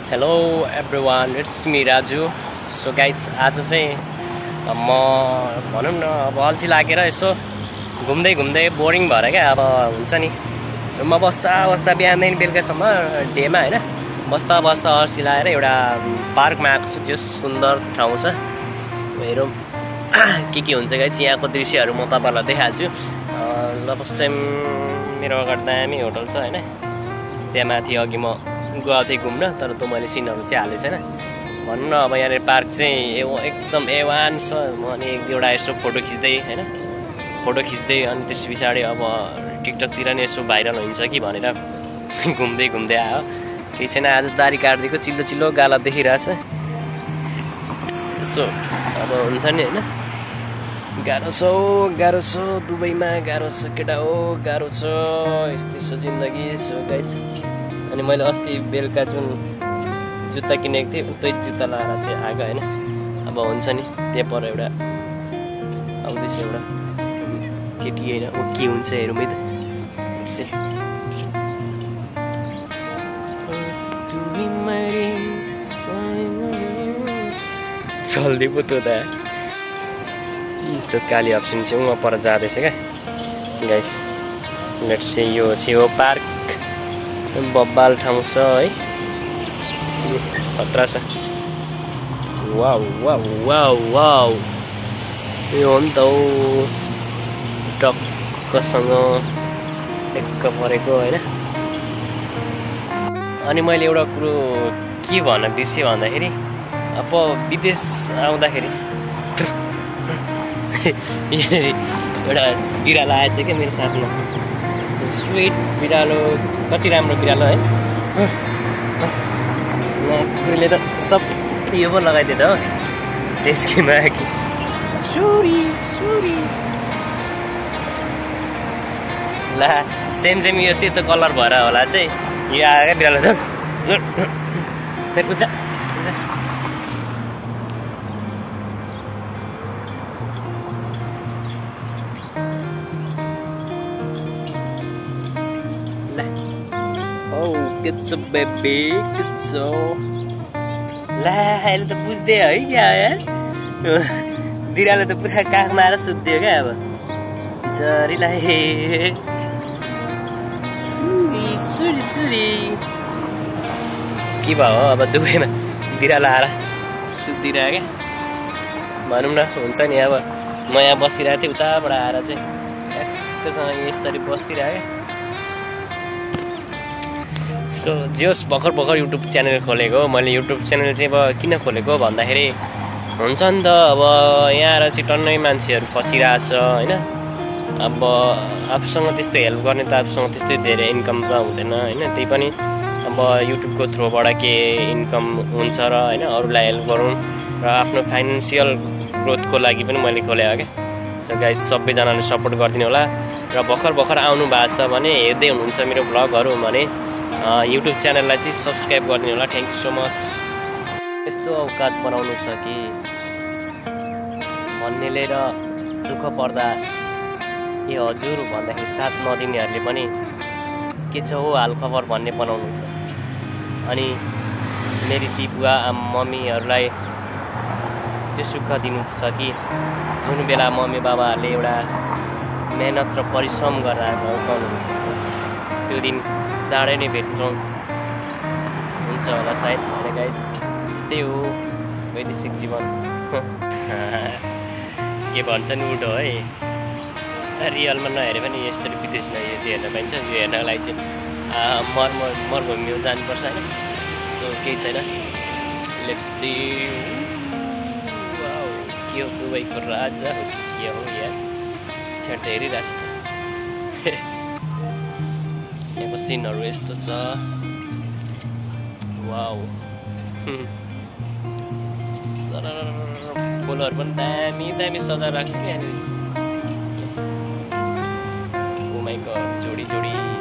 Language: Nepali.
Hello everyone, it's me Raju. So guys, आज चाहिँ म भनौँ न अब अल्छी लागेर यसो घुम्दै घुम्दै बोरिङ भएर क्या अब हुन्छ नि म बस्दा बिहानदेखि बेलुकासम्म डेमा होइन बस्दा अल्छी लागेर एउटा पार्कमा आएको छु। जो सुन्दर ठाउँ छ, हेरौँ के हुन्छ गाइज। यहाँको दृश्यहरू म तपाईँहरूलाई देखाल्छु। लपसेम मेरो अगाडि दामी होटल छ होइन, त्यहाँ माथि अघि म गएको थिएँ घुम्न, तर त्यो मैले सिनहरू चाहिँ हालेको छैन। भनौँ न अब यहाँनिर पार्क चाहिँ एकदम एवान छ। म अनि एक दुईवटा यसो फोटो खिच्दै होइन, फोटो खिच्दै अनि त्यस पछाडि अब टिकटकतिर नि यसो भाइरल हुन्छ कि भनेर घुम्दै आयो। केही छैन, आज दारी काटिदिएको चिल्लो चिल्लो गाला देखिरहेछ। यसो अब हुन्छ नि होइन, गाह्रो छ दुबईमा, गाह्रो छ केटा हो, गाह्रो छ यस्तै छ जिन्दगी। सो गाइज, अनि मैले अस्ति बेलुका जुन जुत्ता किनेको थिएँ त्यही जुत्ता लगाएर चाहिँ आएको होइन। अब हुन्छ नि त्यहाँ पर एउटा आउँदैछ एउटा केटी होइन, ऊ के हुन्छ हेरौँ है त। चल्दै पो त्यो त्यो काली अप्सन चाहिँ उहाँ पर जाँदैछ क्या गाइस। लेट्स से यो चाहिँ हो पार्क, बब्बाल ठाउँ छ है, खतरा छ। वाउ वाउ वाउ वाउ, यो हो नि त हौ टक्कसँग टेक्क परेको होइन। अनि मैले एउटा कुरो के भन्न बिर्सेँ भन्दाखेरि, अब विदेश आउँदाखेरि यहाँनिर एउटा बिरालो आएछ क्या मेरो साथमा। स्विट बिरालो, कति राम्रो बिरालो है। कुरोले त सब यो पो लगाइदियो त हो त्यसकैमा कि सुरी ला सेम यो सेतो कलर भएर होला चाहिँ यो आयो क्या बिरालो त। Good job, baby. Good job. ला अहिले त बुझ्दै है क्या यार, बिरालो त पुरा काखमा आएर सुत्दियो क्या। अब जरीलाई सुरी के भयो अब दुबईमा बिरालो आएर सुत्दिरह्यो क्या। भनौँ न हुन्छ नि, अब म यहाँ बसिरहेको थिएँ, उताबाट आएर चाहिँ ठ्याक्कसँग यस्तरी बसिदिरहेको क्या। सो जोस् भर्खर युट्युब च्यानल खोलेको। मैले युट्युब च्यानल चाहिँ अब किन खोलेको भन्दाखेरि हुन्छ नि त, अब यहाँ आएर चाहिँ टन्नै मान्छेहरू फसिरहेछ होइन। अब आफूसँग त्यस्तो हेल्प गर्ने त आफूसँग त्यस्तै धेरै इन्कम त हुँदैन होइन। त्यही पनि अब युट्युबको थ्रुबाट के इन्कम हुन्छ र होइन, अरूलाई हेल्प गरौँ र आफ्नो फाइनेन्सियल ग्रोथको लागि पनि मैले खोलेको क्या। सो गाइज, सबैजनाले सपोर्ट गरिदिनु होला। र भर्खर आउनु भएको छ भने, हेर्दै हुनुहुन्छ मेरो भ्लगहरू भने युट्युब च्यानललाई चाहिँ सब्सक्राइब गरिदिनु होला। Thank you so much. यस्तो औकात बनाउनु छ कि भन्नेले र दुःख पर्दा ए हजुर भन्दाखेरि साथ नदिनेहरूले पनि के छ हो हालखबर भन्ने बनाउनु छ। अनि मेरी ती बुवा मम्मीहरूलाई त्यो सुख दिनु छ कि जुन बेला मम्मी बाबाहरूले एउटा मेहनत र परिश्रम गरेर हुर्काउनुहुन्छ, त्यो दिन चाँडै नै भेट्छौँ हुन्छ होला सायद। भने गाइज, यस्तै हो वैदेशिक जीवन। के भन्छन् उल्टो है, रियलमा नहेरे पनि यस्तो विदेशमा यो चाहिँ हेर्न पाइन्छ। यो हेर्नको लागि चाहिँ मरुभूमिमा जानुपर्छ होइन। सो केही छैन। लेट्स सी वाउ, के हो दुबईको राजा हो कि के हो यार, पछाडि त हेरिरहेको छ। यहाँको सिनहरू यस्तो छ। वाउ, फुलहरू पनि दामी सजाएर राख्छ क्या यहाँनिर। ओ माइ गड, जोडी